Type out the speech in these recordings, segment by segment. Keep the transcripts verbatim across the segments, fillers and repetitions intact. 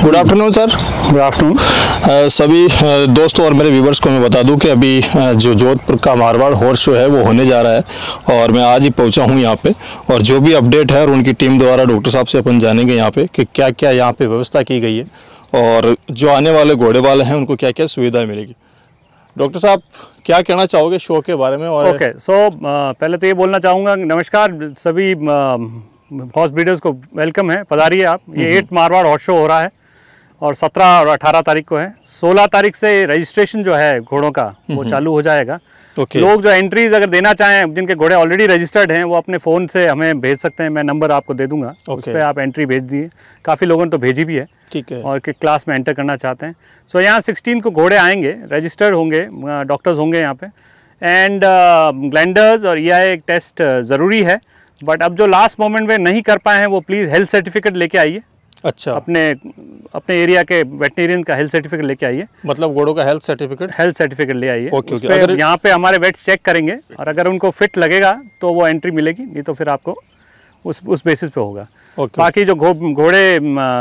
Good afternoon sir. Good afternoon सभी uh, दोस्तों और मेरे व्यूवर्स को मैं बता दूं कि अभी uh, जो जोधपुर का मारवाड़ हॉर्स शो है वो होने जा रहा है और मैं आज ही पहुंचा हूं यहां पे, और जो भी अपडेट है और उनकी टीम द्वारा डॉक्टर साहब से अपन जानेंगे यहां पे कि क्या क्या यहां पे व्यवस्था की गई है और जो आने वाले घोड़े वाले हैं उनको क्या क्या सुविधा मिलेगी। डॉक्टर साहब क्या कहना चाहोगे शो के बारे में? और ओके सो पहले तो ये बोलना चाहूँगा, नमस्कार सभी हॉर्स ब्रीडर्स को, वेलकम है, पधारिए आप। ये एट मारवाड़ हॉर्स शो हो रहा है और सत्रह और अठारह तारीख को है। सोलह तारीख से रजिस्ट्रेशन जो है घोड़ों का वो चालू हो जाएगा। okay. लोग जो एंट्रीज अगर देना चाहें, जिनके घोड़े ऑलरेडी रजिस्टर्ड हैं, वो अपने फ़ोन से हमें भेज सकते हैं। मैं नंबर आपको दे दूंगा, okay. उस पर आप एंट्री भेज दिए। काफ़ी लोगों ने तो भेजी भी है, ठीक है, और कि क्लास में एंटर करना चाहते हैं। सो so, यहाँ सिक्सटीन को घोड़े आएंगे, रजिस्टर्ड होंगे, डॉक्टर्स होंगे यहाँ पे, एंड ग्लैंडर्स और ई आई एक टेस्ट ज़रूरी है। बट अब जो लास्ट मोमेंट में नहीं कर पाए हैं वो प्लीज़ हेल्थ सर्टिफिकेट लेके आइए। अच्छा, अपने अपने एरिया के वेटनेरियन का हेल्थ सर्टिफिकेट लेके आइए। मतलब घोड़ों का हेल्थ सर्टिफिकेट हेल्थ सर्टिफिकेट ले आइए। Okay, okay. अगर यहाँ पे हमारे वेट्स चेक करेंगे और अगर उनको फिट लगेगा तो वो एंट्री मिलेगी, नहीं तो फिर आपको उस उस बेसिस पे होगा। ओके। बाकी जो घोड़े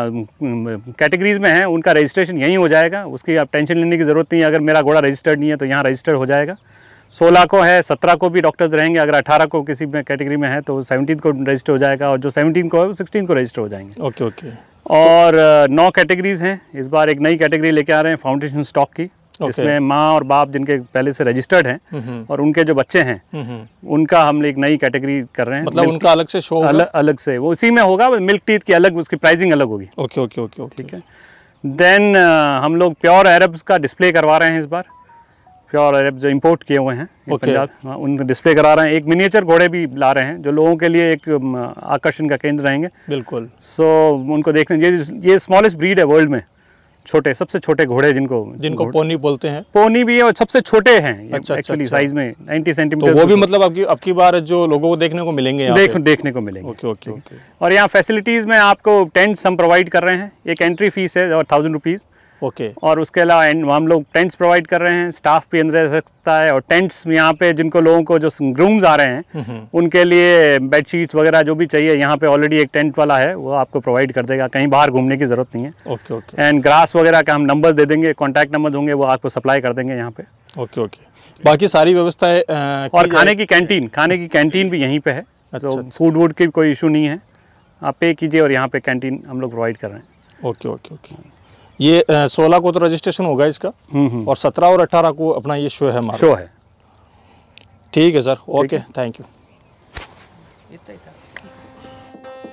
कैटेगरीज में हैं उनका रजिस्ट्रेशन यहीं हो जाएगा, उसकी आप टेंशन लेने की ज़रूरत नहीं है। अगर मेरा घोड़ा रजिस्टर्ड नहीं है तो यहाँ रजिस्टर्ड हो जाएगा। सोलह को है, सत्रह को भी डॉक्टर्स रहेंगे। अगर अठारह को किसी में कैटेगरी में है तो सेवनटीन को रजिस्टर हो जाएगा, और जो सेवनटीन को है वो सिक्सटीन को रजिस्टर हो जाएंगे। Okay okay. और नौ कैटेगरीज हैं। इस बार एक नई कैटेगरी लेके आ रहे हैं फाउंडेशन स्टॉक की, जिसमें माँ और बाप जिनके पहले से रजिस्टर्ड हैं और उनके जो बच्चे हैं उनका हम एक नई कैटेगरी कर रहे हैं। मतलब उनका अलग से शो होगा? अलग अलग से वो उसी में होगा, मिल्क टीथ की अलग, उसकी प्राइसिंग अलग होगी। ओके ओके ओके, ठीक है। देन हम लोग प्योर अरब्स का डिस्प्ले करवा रहे हैं इस बार। प्योर अरब जो इंपोर्ट किए हुए हैं okay. पंजाब, हाँ, उनका डिस्प्ले करा रहे हैं। एक मिनिएचर घोड़े भी ला रहे हैं जो लोगों के लिए एक आकर्षण का केंद्र रहेंगे। बिल्कुल। सो so, उनको देखने, ये ये स्मॉलेस्ट ब्रीड है वर्ल्ड में, छोटे सबसे छोटे घोड़े जिनको जिनको पोनी बोलते हैं। पोनी भी है और सबसे छोटे हैं अच्छा, एक्चुअली अच्छा, साइज में नाइंटी सेंटीमीटर। तो वो भी मतलब आपकी आपकी बार जो लोगों को देखने को मिलेंगे यहाँ देख पे? देखने को मिलेंगे। Okay okay okay. और यहाँ फैसिलिटीज़ में आपको टेंट्स हम प्रोवाइड कर रहे हैं। एक एंट्री फीस है और थाउजेंड रुपीज़। ओके। और उसके अलावा हम लोग टेंट्स प्रोवाइड कर रहे हैं, स्टाफ भी अंदर रह सकता है। और टेंट्स यहाँ पे जिनको लोगों को जो ग्रूम्स आ रहे हैं उनके लिए बेडशीट्स वगैरह जो भी चाहिए, यहाँ पे ऑलरेडी एक टेंट वाला है, वो आपको प्रोवाइड कर देगा। कहीं बाहर घूमने की ज़रूरत नहीं है। Okay okay. एंड ग्रास वगैरह का हम नंबर दे देंगे, कॉन्टैक्ट नंबर होंगे, वो आपको सप्लाई कर देंगे यहाँ पे। Okay okay. बाकी सारी व्यवस्थाएं और खाने की कैंटीन खाने की कैंटीन भी यहीं पे है। तो फूड वूड की कोई इशू नहीं है, आप पे कीजिए और यहाँ पे कैंटीन हम लोग प्रोवाइड कर रहे हैं। Okay okay okay. ये सोलह को तो रजिस्ट्रेशन होगा इसका, और सत्रह और अठारह को अपना ये शो है हमारा। शो है। ठीक है सर, ओके, थैंक यू।